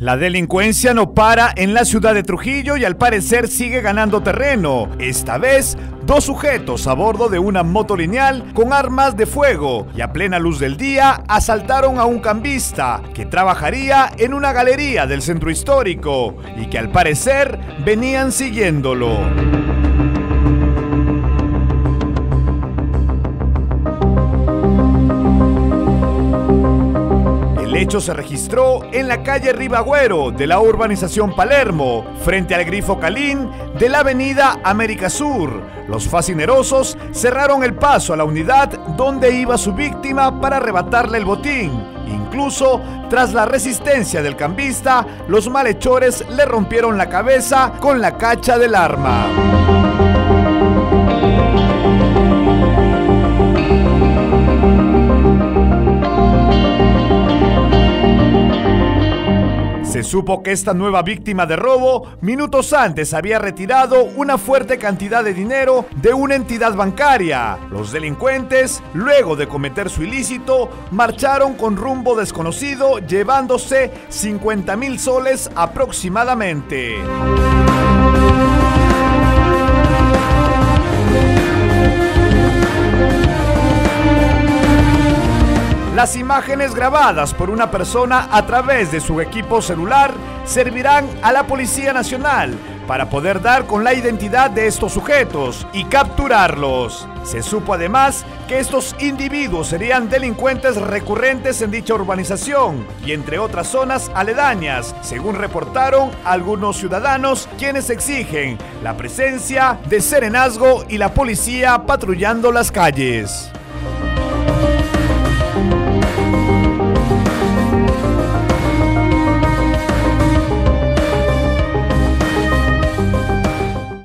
La delincuencia no para en la ciudad de Trujillo y al parecer sigue ganando terreno. Esta vez, dos sujetos a bordo de una moto lineal con armas de fuego y a plena luz del día asaltaron a un cambista que trabajaría en una galería del centro histórico y que al parecer venían siguiéndolo. El hecho se registró en la calle Ribagüero de la urbanización Palermo, frente al Grifo Calín de la avenida América Sur. Los fascinerosos cerraron el paso a la unidad donde iba su víctima para arrebatarle el botín. Incluso, tras la resistencia del cambista, los malhechores le rompieron la cabeza con la cacha del arma. Se supo que esta nueva víctima de robo minutos antes había retirado una fuerte cantidad de dinero de una entidad bancaria. Los delincuentes, luego de cometer su ilícito, marcharon con rumbo desconocido llevándose 50,000 soles aproximadamente. Las imágenes grabadas por una persona a través de su equipo celular servirán a la Policía Nacional para poder dar con la identidad de estos sujetos y capturarlos. Se supo además que estos individuos serían delincuentes recurrentes en dicha urbanización y entre otras zonas aledañas, según reportaron algunos ciudadanos, quienes exigen la presencia de serenazgo y la policía patrullando las calles.